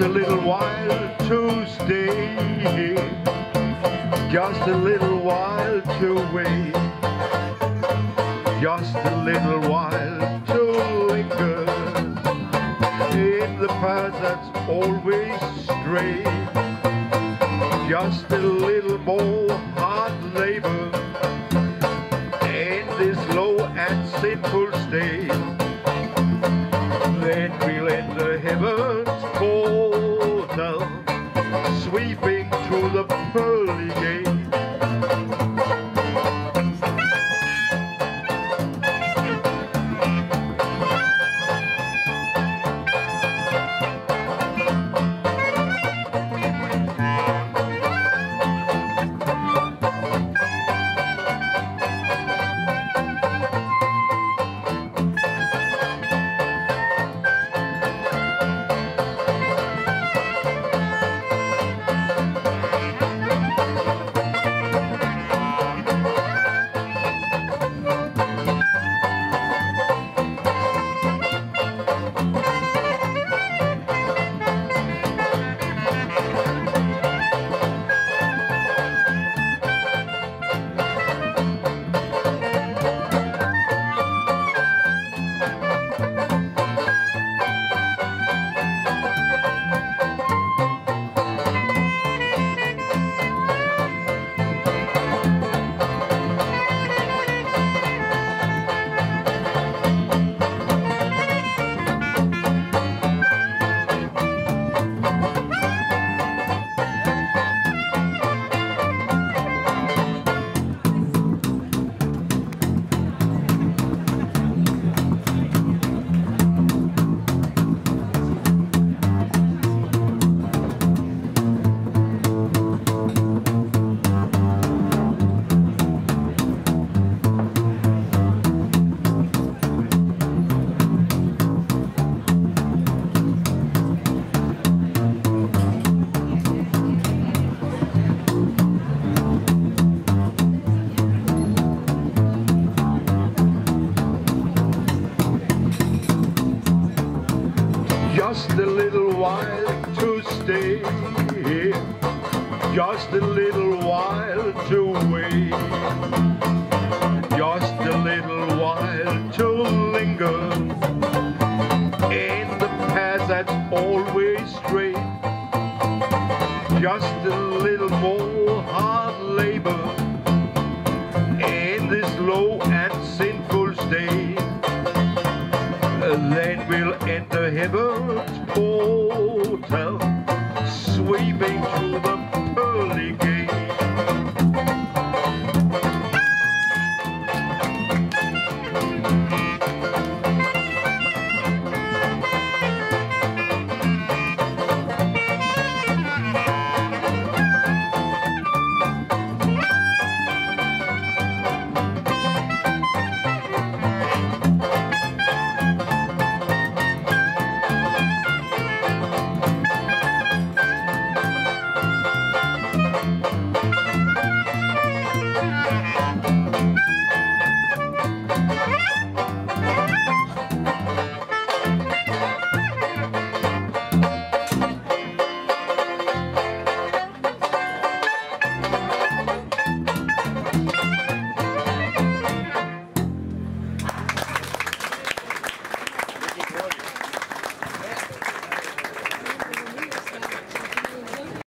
Just a little while to stay, just a little while to wait, just a little while to linger in the path that's always straight. Just a little more hard labor in this low and sinful state. Then we'll enter heaven's portal, sweeping through the pearly gate. Just a little while to stay, just a little while to wait, just a little while to linger in the path that's always straight. Just a little more hard labor in this low and sinful state. Then we'll enter heaven's portal, sweeping through the pearly gate.